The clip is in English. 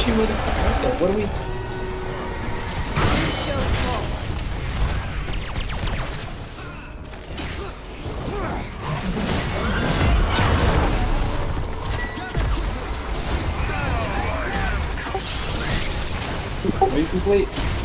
you motherfucker. Okay, what do we... Are you complete?